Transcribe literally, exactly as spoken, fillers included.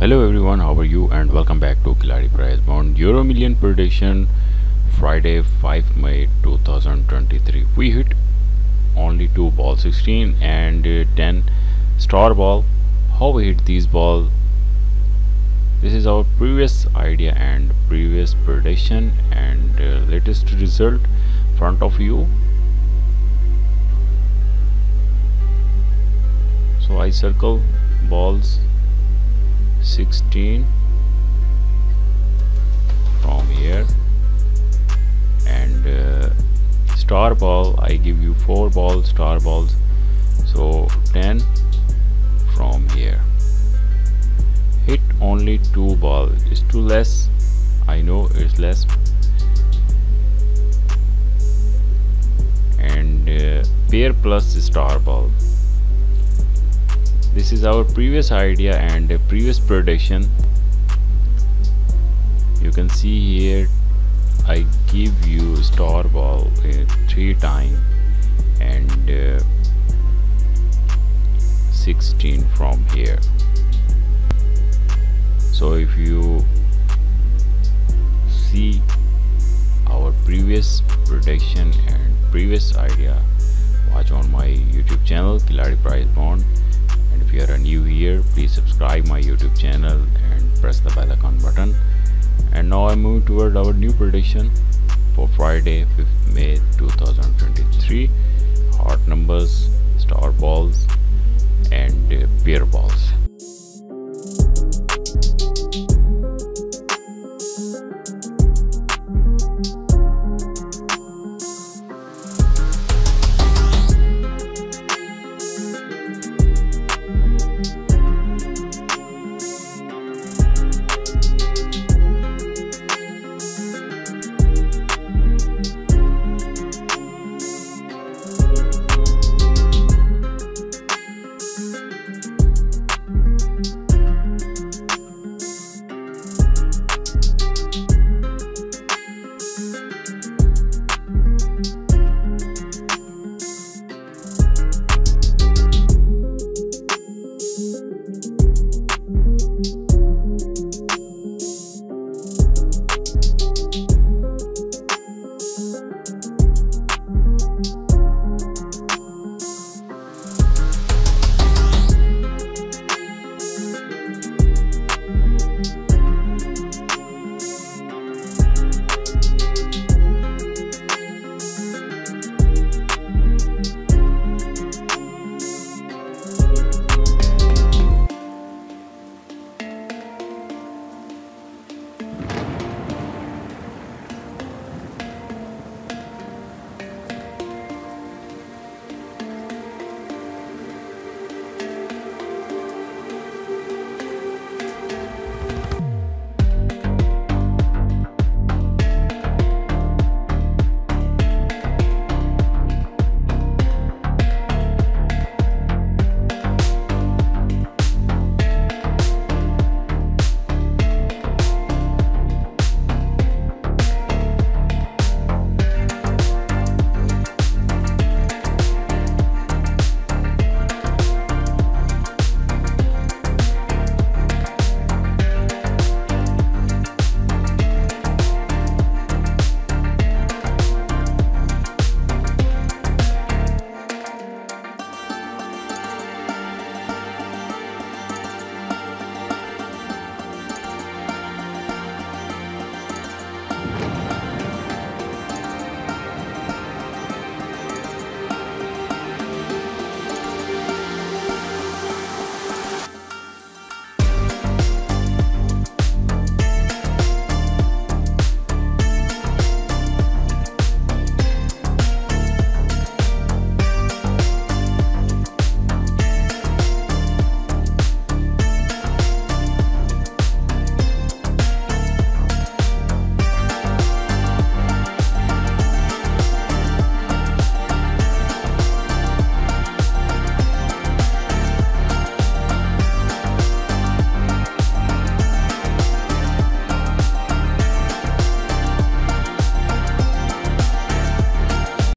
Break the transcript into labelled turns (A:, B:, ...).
A: Hello everyone, how are you, and welcome back to Khiladi Prize Bond Euro Million prediction. Friday five May two thousand twenty-three. We hit only two balls, sixteen and uh, ten star ball. How we hit these balls? This is our previous idea and previous prediction and uh, latest result front of you. So I circle balls sixteen from here, and uh, star ball I give you four balls, star balls, so ten from here. Hit only two ball is too less, I know it's less, and uh, pair plus star ball. This is our previous idea and a previous prediction. You can see here I give you star ball uh, three times and uh, sixteen from here. So if you see our previous prediction and previous idea, watch on my YouTube channel Khiladi Prize Bond. And if you are new here, please subscribe my YouTube channel and press the bell icon button. And now I move toward our new prediction for Friday fifth May two thousand twenty-three. Heart numbers, star balls and uh, pair balls.